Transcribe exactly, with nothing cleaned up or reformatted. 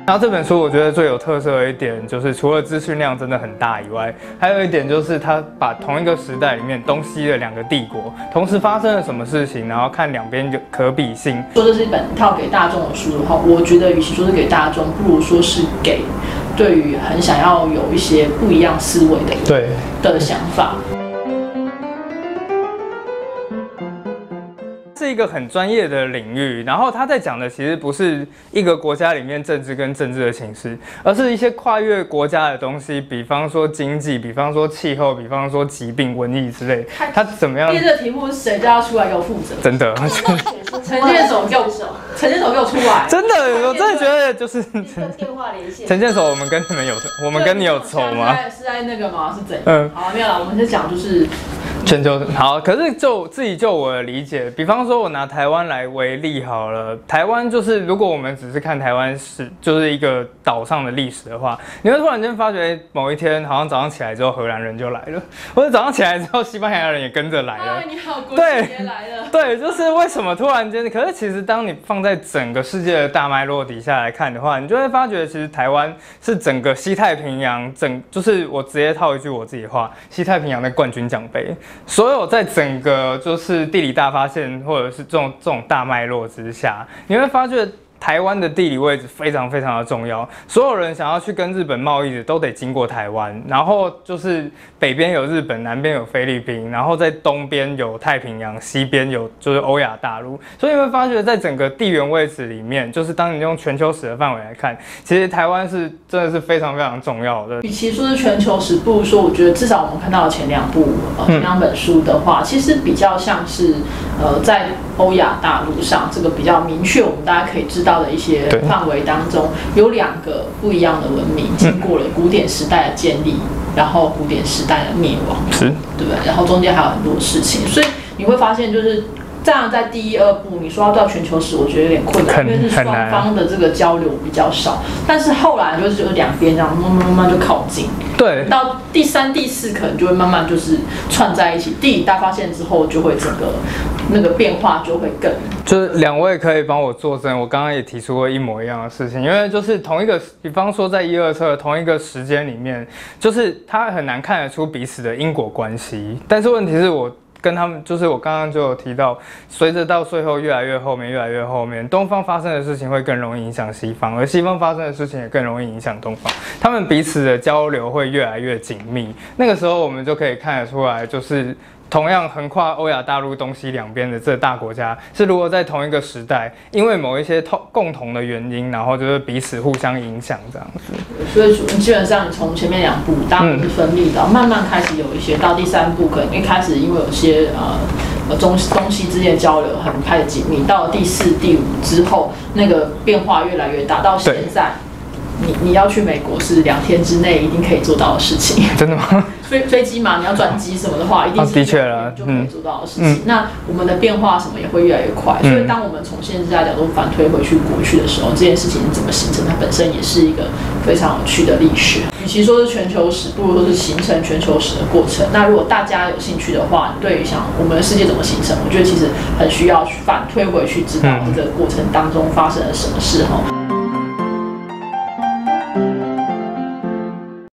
然后这本书我觉得最有特色的一点，就是除了资讯量真的很大以外，还有一点就是它把同一个时代里面东西的两个帝国同时发生了什么事情，然后看两边的可比性。 说这是一本套给大众的书的话，我觉得与其说是给大众，不如说是给对于很想要有一些不一样思维的对的想法。 是一个很专业的领域，然后他在讲的其实不是一个国家里面政治跟政治的情势，而是一些跨越国家的东西，比方说经济，比方说气候，比方说疾病、瘟疫之类。他怎么样？ 第一个题目是谁叫他出来给我负责？ 真的， 陈建守给我，陈建守给我出来。 真的，我真的觉得就是电话连线。 陈建守，我们跟你们有，我们跟你有仇吗？ 是在那个吗？是怎样？ 嗯， 好，没有了，我们先讲就是。 全球好，可是就自己就我的理解，比方说我拿台湾来为例好了，台湾就是如果我们只是看台湾是就是一个岛上的历史的话，你会突然间发觉某一天好像早上起来之后荷兰人就来了，或者早上起来之后西班牙人也跟着来了。 哎，你好，国际也来了。 对，就是为什么突然间？可是其实当你放在整个世界的大脉络底下来看的话，你就会发觉其实台湾是整个西太平洋整，就是我直接套一句我自己的话，西太平洋的冠军奖杯。所有在整个就是地理大发现，或者是这种这种大脉络之下，你会发觉台湾的地理位置非常非常的重要。所有人想要去跟日本贸易的，都得经过台湾。然后就是北边有日本，南边有菲律宾，然后在东边有太平洋，西边有就是欧亚大陆。所以你会发觉，在整个地缘位置里面，就是当你用全球史的范围来看，其实台湾是真的是非常非常重要的。 与其说是全球史，不如说我觉得至少我们看到的前两部呃前两本书的话，其实比较像是呃在欧亚大陆上这个比较明确，我们大家可以知道的一些范围当中，有两个不一样的文明经过了古典时代的建立，然后古典时代的灭亡， 是， 对不对？然后中间还有很多事情，所以你会发现就是。这样在第一、二部，你说要到全球史，我觉得有点困难，因为是双方的这个交流比较少。但是后来就是就是两边这样慢慢慢慢就靠近， 对， 到第三、第四可能就会慢慢就是串在一起。地理大发现之后，就会整个那个变化就会更。 就是两位可以帮我作证，我刚刚也提出过一模一样的事情，因为就是同一个，比方说在一二册同一个时间里面，就是他很难看得出彼此的因果关系。但是问题是我。跟他们就是我刚刚就有提到，随着到最后越来越后面，越来越后面，东方发生的事情会更容易影响西方，而西方发生的事情也更容易影响东方，他们彼此的交流会越来越紧密。那个时候我们就可以看得出来，就是同样横跨欧亚大陆东西两边的这大国家，是如果在同一个时代，因为某一些共同的原因，然后就是彼此互相影响这样子。 所以基本上你从前面两部大部是分立的，嗯、慢慢开始有一些，到第三部可能一开始因为有些呃中东西之间的交流很开始紧密，到了第四、第五之后，那个变化越来越大，到现在。你你要去美国是两天之内一定可以做到的事情， 真的吗？ 飞飞机嘛，你要转机什么的话，一定是的确了， 就可以做到的事情。嗯、那我们的变化什么也会越来越快，嗯、所以当我们从现在角度反推回去过去的时候，这件事情怎么形成，它本身也是一个非常有趣的历史。与其说是全球史，不如说是形成全球史的过程。那如果大家有兴趣的话，对于想我们的世界怎么形成，我觉得其实很需要反推回去，知道这个过程当中发生了什么事哈。